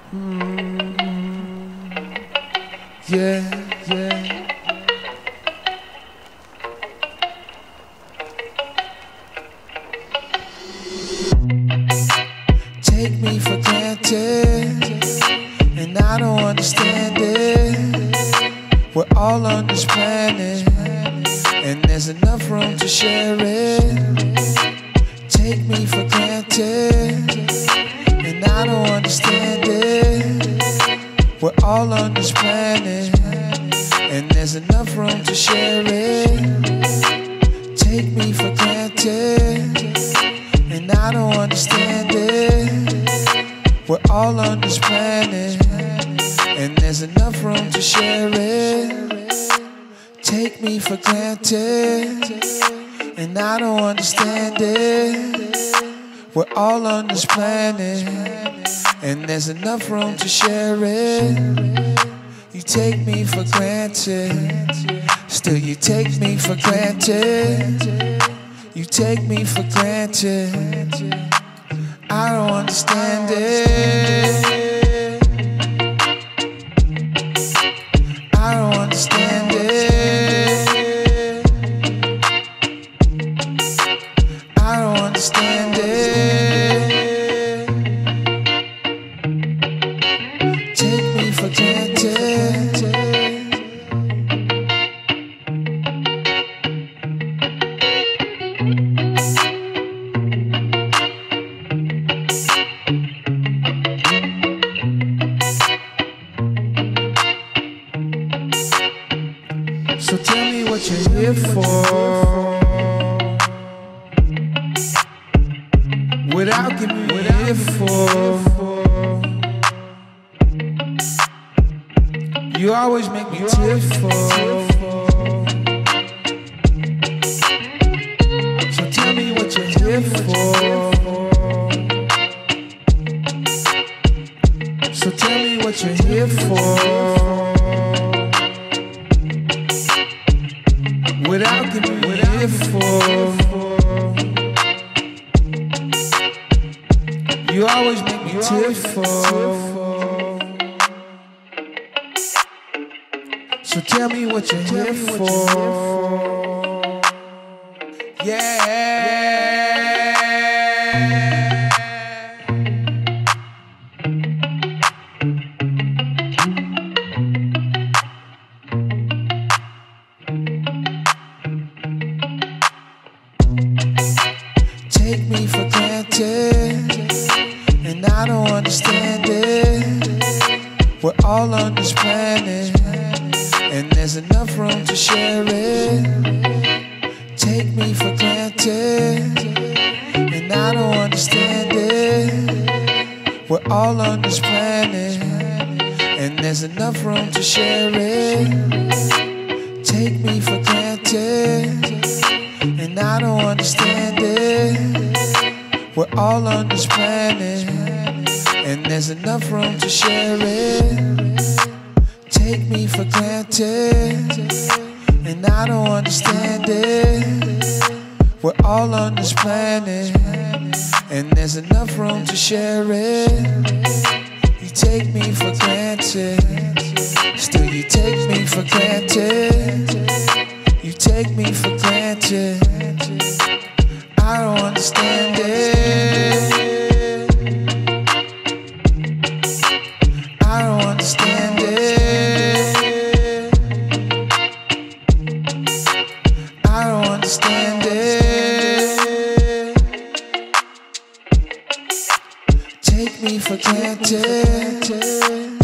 Yeah, yeah. Take me for granted, and I don't understand it. We're all on this planet, and there's enough room to share it. Take me for granted, and I don't understand it. We're all on this planet, and there's enough room to share it. Take me for granted, and I don't understand it. We're all on this planet, and there's enough room to share it. Take me for granted, and I don't understand it. We're all on this planet, and there's enough room to share it. You take me for granted, still you take me for granted. You take me for granted, I don't understand it. I don't understand it. I don't understand it. Take me for granted. So tell me what you're here for, without giving me what you're here for. You always make me tearful. So tell me what you're here for. So tell me what you're here for, without giving me what you're here for. You always make me tearful. So tell me what you're here for. Yeah. Take me for granted, and I don't understand it. We're all on this planet, and there's enough room to share it. Take me for granted, and I don't understand it. We're all on this planet, and there's enough room to share it. Take me for granted, and I don't understand it. We're all on this planet, and there's enough room to share it. Take me for granted, and I don't understand it. We're all on this planet, and there's enough room to share it. You take me for granted, still you take me for granted. You take me for granted, I don't understand it. I don't understand it. I don't understand it. Take me for granted.